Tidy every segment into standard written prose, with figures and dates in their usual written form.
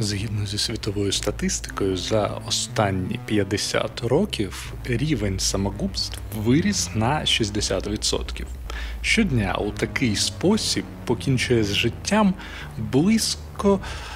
Згідно зі світовою статистикою, за останні 50 років рівень самогубств виріс на 60%. Щодня у такий спосіб покінчує з життям близько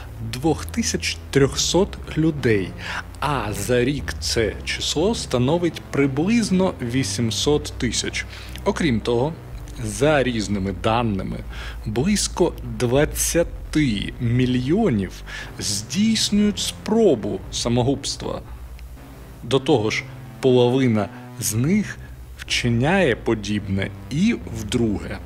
2300 людей, а за рік це число становить приблизно 800 тисяч. Окрім того, за різними даними, близько 20 мільйонів здійснюють спробу самогубства. До того ж, половина з них вчиняє подібне і вдруге.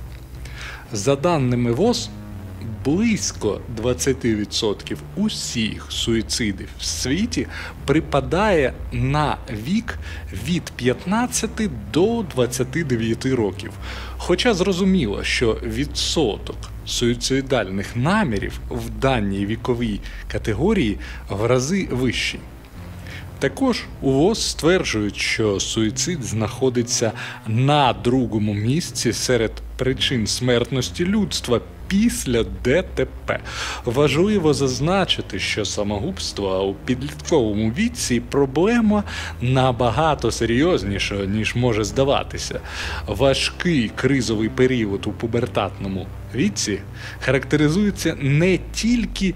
За даними ВОЗ, близько 20% усіх суїцидів в світі припадає на вік від 15 до 29 років. Хоча зрозуміло, що відсоток суїцидальних намірів в даній віковій категорії в рази вищий. Також у ВОЗ стверджують, що суїцид знаходиться на другому місці серед причин смертності людства після ДТП. Важливо зазначити, що самогубство у підлітковому віці проблема набагато серйозніша, ніж може здаватися. Важкий кризовий період у пубертатному віці характеризується не тільки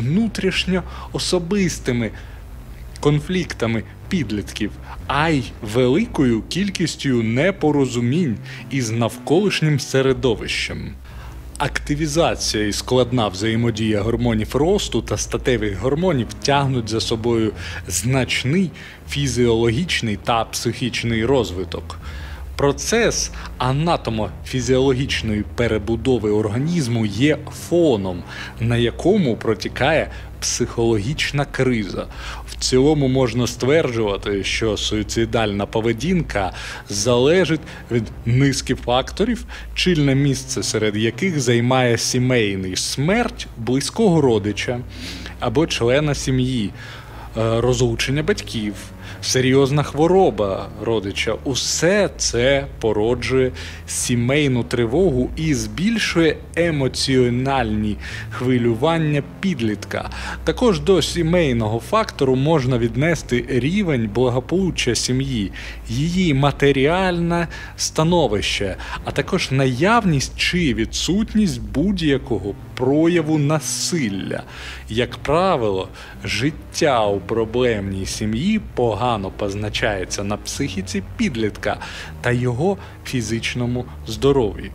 внутрішньо-особистими конфліктами підлітків, а й великою кількістю непорозумінь із навколишнім середовищем. Активізація і складна взаємодія гормонів росту та статевих гормонів тягнуть за собою значний фізіологічний та психічний розвиток. Процес анатомо-фізіологічної перебудови організму є фоном, на якому протікає психологічна криза. В цілому можна стверджувати, що суїцидальна поведінка залежить від низки факторів, чільне місце серед яких займає сімейний смерть близького родича або члена сім'ї, розлучення батьків, серйозна хвороба родича. Усе це породжує сімейну тривогу і збільшує емоціональні хвилювання підлітка. Також до сімейного фактору можна віднести рівень благополуччя сім'ї, її матеріальне становище, а також наявність чи відсутність будь-якого прояву насилля. Як правило, життя у проблемній сім'ї погано позначається на психіці підлітка та його фізичному здоров'ї.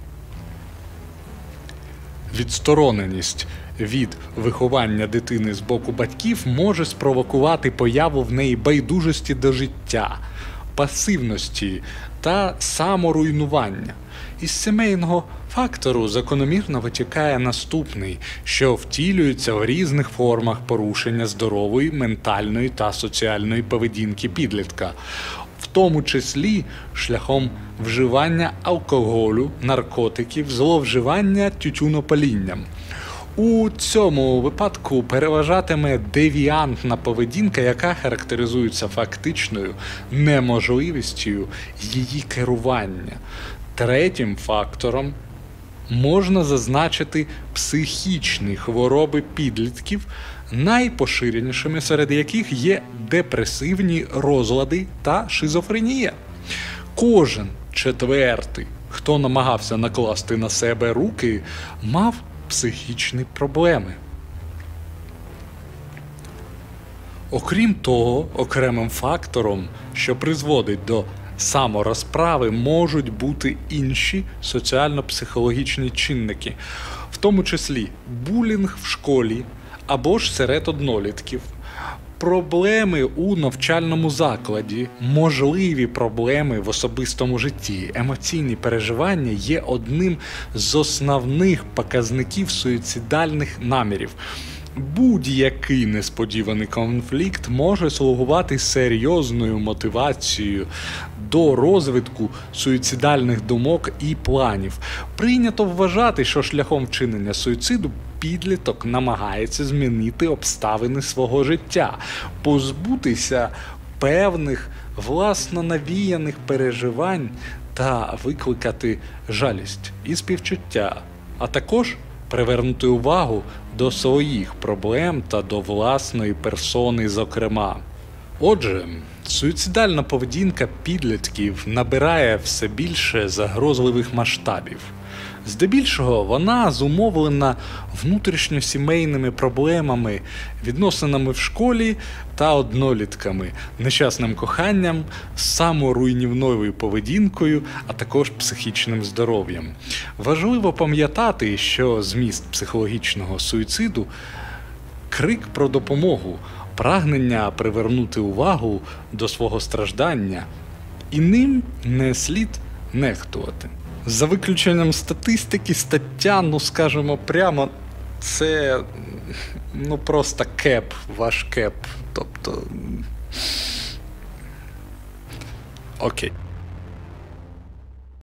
Відстороненість від виховання дитини з боку батьків може спровокувати появу в неї байдужості до життя, пасивності та саморуйнування. Із сімейного фактору закономірно витікає наступний, що втілюється в різних формах порушення здорової, ментальної та соціальної поведінки підлітка, в тому числі шляхом вживання алкоголю, наркотиків, зловживання тютюнопалінням. У цьому випадку переважатиме девіантна поведінка, яка характеризується фактичною неможливістю її керування. Третім фактором можна зазначити психічні хвороби підлітків, найпоширенішими серед яких є депресивні розлади та шизофренія. Кожен четвертий, хто намагався накласти на себе руки, мав психічні проблеми. Окрім того, окремим фактором, що призводить до саморозправи, можуть бути інші соціально-психологічні чинники, в тому числі булінг в школі або ж серед однолітків, проблеми у навчальному закладі, можливі проблеми в особистому житті. Емоційні переживання є одним з основних показників суїцидальних намірів. Будь-який несподіваний конфлікт може слугувати серйозною мотивацією до розвитку суїцидальних думок і планів. Прийнято вважати, що шляхом вчинення суїциду підліток намагається змінити обставини свого життя, позбутися певних власно навіяних переживань та викликати жалість і співчуття, а також привернути увагу до своїх проблем та до власної персони, зокрема. Отже, суїцидальна поведінка підлітків набирає все більше загрозливих масштабів. Здебільшого вона зумовлена внутрішньосімейними проблемами, відносинами в школі та однолітками, нещасним коханням, саморуйнівною поведінкою, а також психічним здоров'ям. Важливо пам'ятати, що зміст психологічного суїциду – крик про допомогу, прагнення привернути увагу до свого страждання, і ним не слід нехтувати. За виключенням статистики, стаття, скажімо прямо, це, просто кеп, ваш кеп, тобто... Окей.